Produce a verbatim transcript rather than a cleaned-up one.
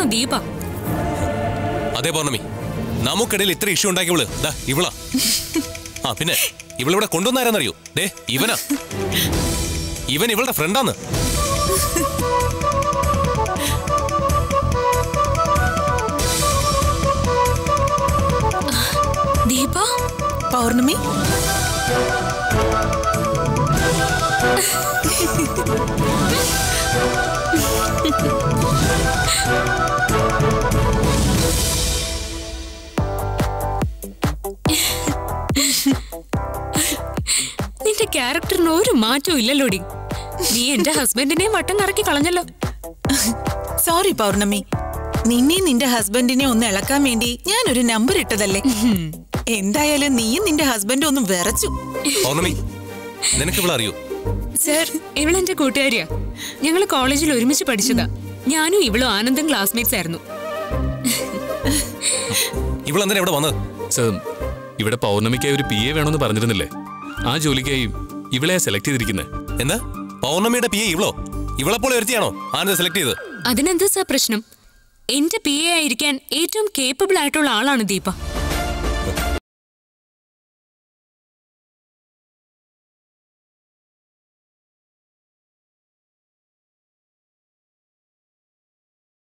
ഇവളാണോ ദീപ? അതെ പൗർണമി, നമുക്കിടയിൽ ഇത്ര ഇഷ്യൂ ഉണ്ടാക്കിയവള് ദാ ഇവളാ. ആ പിന്നെ ഇവളിവിടെ കൊണ്ടുവന്നാരെന്നറിയോ? ദേ ഇവനാ. ഇവൻ ഇവളുടെ ഫ്രണ്ടാന്ന്. ദീപ, പൗർണമി, നിന്റെ ക്യാരക്ടറിന് ഒരു മാറ്റവും ഇല്ലല്ലോടി. നീ എന്റെ ഹസ്ബൻഡിനെ വട്ടം കറക്കി കളഞ്ഞല്ലോ. സോറി പൗർണമി, നിന്നെ നിന്റെ ഹസ്ബൻഡിനെ ഒന്ന് ഇളക്കാൻ വേണ്ടി ഞാനൊരു നമ്പർ ഇട്ടതല്ലേ. എന്തായാലും നീയും നിന്റെ ഹസ്ബൻഡും ഒന്ന് വിറച്ചു. പൗർണമി, നിനക്ക് ഇവളറിയോ? സർ, ഇവളെന്റെ കൂട്ടുകാരിയാ. ഞങ്ങള് കോളേജിൽ ഒരുമിച്ച് പഠിച്ചതാ. ഞാനും ഇവളും ആനന്ദം ക്ലാസ്മേറ്റ്സ് ആയിരുന്നു. ഇവളെന്തിനാ ഇവിടെ വന്നത്? സർ, ഇവിടെ പൗർണമിക്കായി ഒരു പി എ വേണമെന്ന് പറഞ്ഞിരുന്നില്ലേ? ആ ജോലിക്കായി ഇവളെയാ സെലക്ട് ചെയ്തിരിക്കുന്നത്. എന്താ പൗർണമിയുടെ പി എ ഇവളോ? ഇവളെപ്പോലെ ഒരുത്തിയാണോ ആനന്ദ് സെലക്ട് ചെയ്തത്? അതിനെന്താ സാർ പ്രശ്നം? എന്റെ പി എ ആയിരിക്കാൻ ഏറ്റവും കേപ്പബിൾ ആയിട്ടുള്ള ആളാണ് ദീപ.